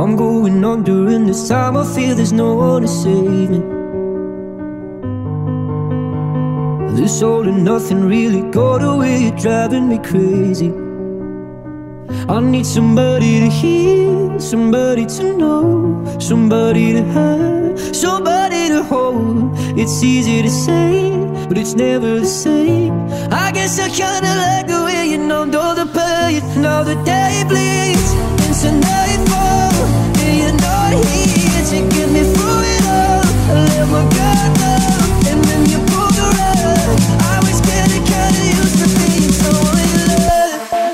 I'm going under, and this time I feel there's no one to save me. This all and nothing really got away, you're driving me crazy. I need somebody to hear, somebody to know, somebody to have, somebody to hold. It's easy to say, but it's never the same. I guess I kinda like the way you numbed all the pain. Now the day bleeds into nightfall, and you're not here to get me through it all. I let my guard down, and then you pulled the rug. I was getting kinda used to being someone you love.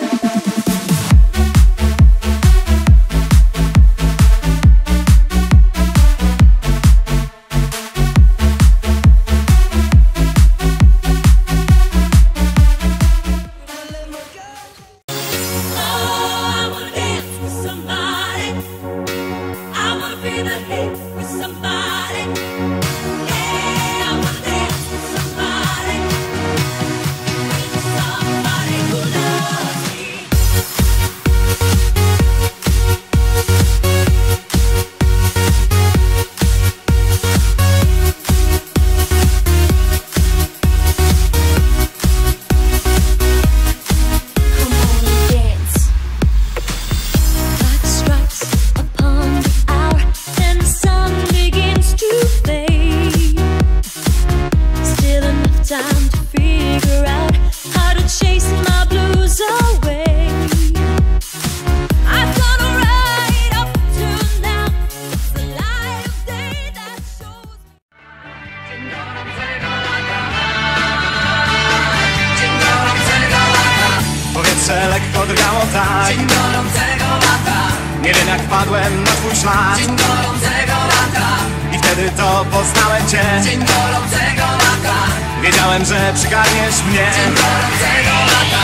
Lekko drgało tak. Dzień gorącego lata. Nie wiem jak wpadłem na twój ślad. Dzień gorącego lata. I wtedy to poznałem cię. Dzień gorącego lata. Wiedziałem, że przygarniesz mnie. Dzień gorącego lata.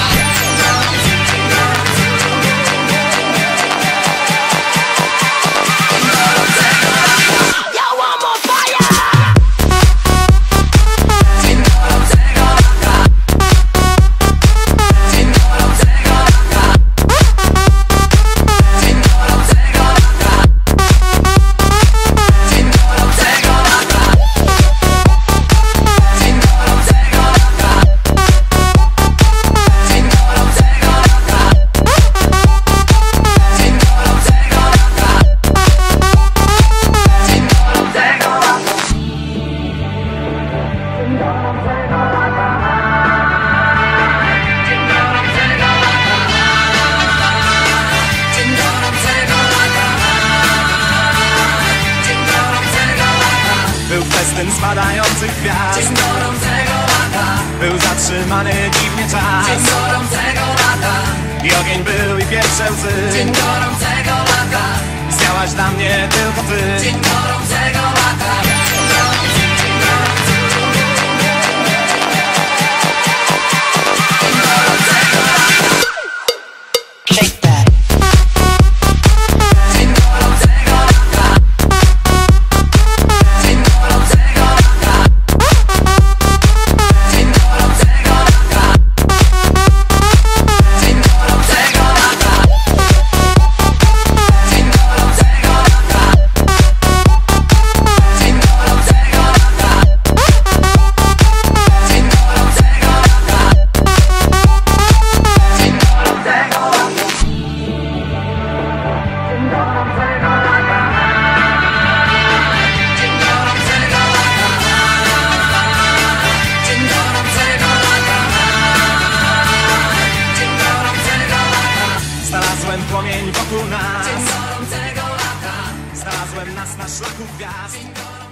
Był festyn spadających gwiazd. Dzień gorącego lata. Był zatrzymany dziwnie czas. Dzień gorącego lata. I ogień był i pierwsze łzy. Dzień gorącego lata. Istniałaś dla mnie tylko ty. Dzień gorącego lata. Znalazłem płomień wokół nas. Dzień gorącego lata. Znalazłem nas na szlaku gwiazd.